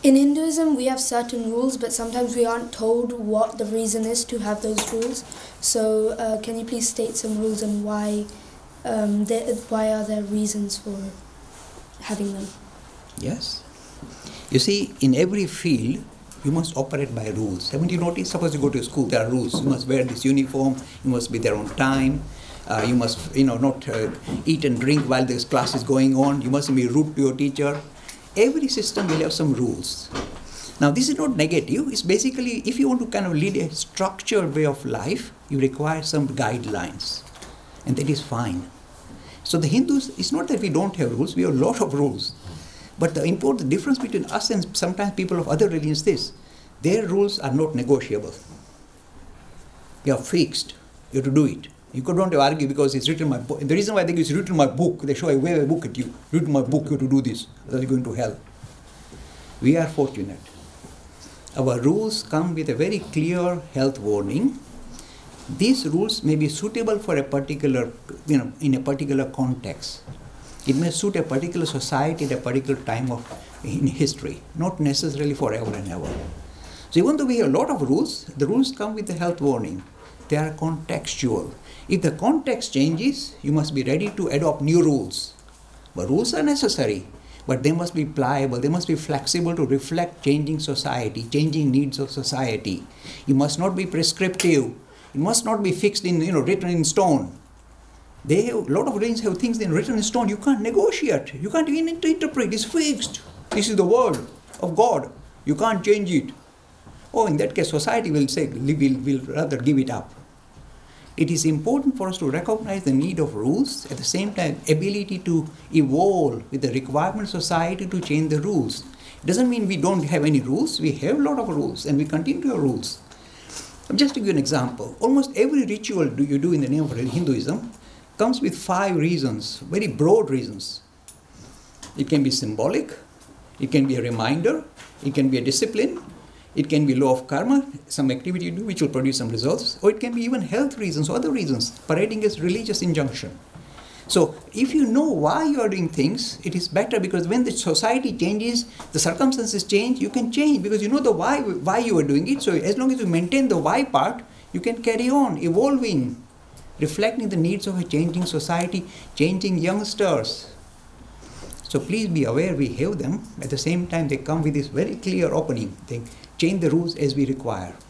In Hinduism, we have certain rules, but sometimes we aren't told what the reason is to have those rules. So can you please state some rules and why are there reasons for having them? Yes. You see, in every field, you must operate by rules. Haven't you noticed? Suppose you go to school, there are rules. You must wear this uniform, you must be there on time, you must not eat and drink while this class is going on, you mustn't be rude to your teacher. Every system will have some rules. Now, this is not negative. It's basically, if you want to kind of lead a structured way of life, you require some guidelines. And that is fine. So the Hindus, it's not that we don't have rules, we have a lot of rules. But the important difference between us and sometimes people of other religions is this: their rules are not negotiable. They are fixed. You have to do it. You don't argue because it's written in my book. The reason why I think it's written in my book, they show I wave a book at you. Written in my book, you have to do this. Otherwise you're going to hell. We are fortunate. Our rules come with a very clear health warning. These rules may be suitable for a particular, in a particular context. It may suit a particular society at a particular time in history, not necessarily forever and ever. So even though we have a lot of rules, the rules come with a health warning. They are contextual. If the context changes, you must be ready to adopt new rules. But rules are necessary, but they must be pliable, they must be flexible to reflect changing society, changing needs of society. You must not be prescriptive. It must not be fixed in, written in stone. A lot of religions have things written in stone. You can't negotiate. You can't even interpret. It's fixed. This is the word of God. You can't change it. Oh, in that case, society will say, we'll rather give it up. It is important for us to recognize the need of rules, at the same time, ability to evolve with the requirement of society to change the rules. It doesn't mean we don't have any rules. We have a lot of rules, and we continue to have rules. Just to give you an example, almost every ritual you do in the name of Hinduism comes with 5 reasons, very broad reasons. It can be symbolic, it can be a reminder, it can be a discipline, it can be law of karma, some activity you do which will produce some results, or it can be even health reasons or other reasons, parading as religious injunction. So if you know why you are doing things, it is better, because when the society changes, the circumstances change, you can change because you know the why you are doing it. So as long as you maintain the why part, you can carry on evolving, reflecting the needs of a changing society, changing youngsters. So please be aware we have them. At the same time, they come with this very clear opening. They change the rules as we require.